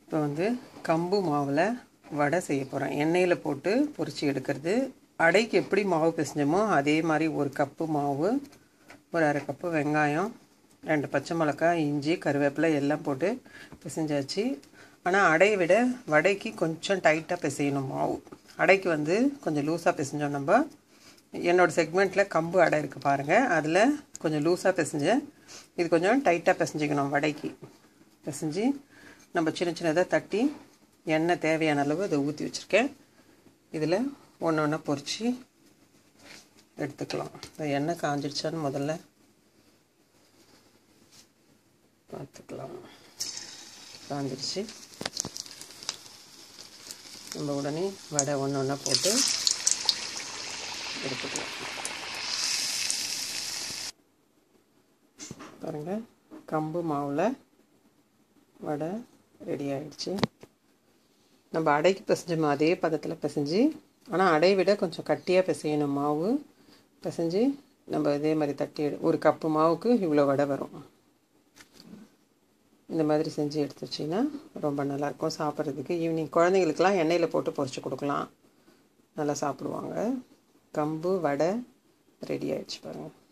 இப்போ வந்து கம்பு மாவில் வடை செய்ய போகிறேன். எண்ணெயில் போட்டு பொரிச்சு எடுக்கிறது. அடைக்கு எப்படி மாவு பிசைஞ்சோமோ அதே மாதிரி ஒரு கப்பு மாவு, ஒரு அரை கப்பு வெங்காயம், 2 பச்சை மிளகாய், இஞ்சி, கருவேப்பிலை எல்லாம் போட்டு பிசைஞ்சாச்சு. ஆனால் அடையை விட வடைக்கு கொஞ்சம் டைட்டாக பிசையணும் மாவு. அடைக்கு வந்து கொஞ்சம் லூஸாக பிசைஞ்சோம். நம்ம என்னோடய செக்மெண்ட்டில் கம்பு அடை இருக்குது பாருங்கள், அதில் கொஞ்சம் லூஸாக பிசைஞ்சேன். இது கொஞ்சம் டைட்டாக பிசைஞ்சிக்கணும். வடைக்கு பிசைஞ்சு நம்ம சின்ன சின்னதாக தட்டி எண்ணெய் தேவையான அளவு அதை ஊற்றி வச்சுருக்கேன். இதில் ஒன்று ஒன்றா பொரித்து எடுத்துக்கலாம். இந்த எண்ணெய் காஞ்சிடுச்சான்னு முதல்ல பார்த்துக்கலாம். காஞ்சிடுச்சு. நம்ம உடனே வடை ஒன்று ஒன்றா போட்டு எடுத்துக்கலாம். பாருங்கள், கம்பு மாவில் வடை ரெடி ஆகிடுச்சு. நம்ம அடைக்கு பிசைஞ்சோம் அதே பதத்தில் பிசைஞ்சு, ஆனால் அடையை விட கொஞ்சம் கட்டியாக பிசையணும் மாவு. பிசைஞ்சு நம்ம இதே மாதிரி தட்டி ஒரு கப்பு மாவுக்கு இவ்வளோ வடை வரும். இந்த மாதிரி செஞ்சு எடுத்து வச்சிங்கன்னா ரொம்ப நல்லாயிருக்கும் சாப்பிட்றதுக்கு. ஈவினிங் குழந்தைங்களுக்கெலாம் எண்ணெயில் போட்டு பொரிச்சு கொடுக்கலாம், நல்லா சாப்பிடுவாங்க. கம்பு வடை ரெடி ஆகிடுச்சு பாருங்கள்.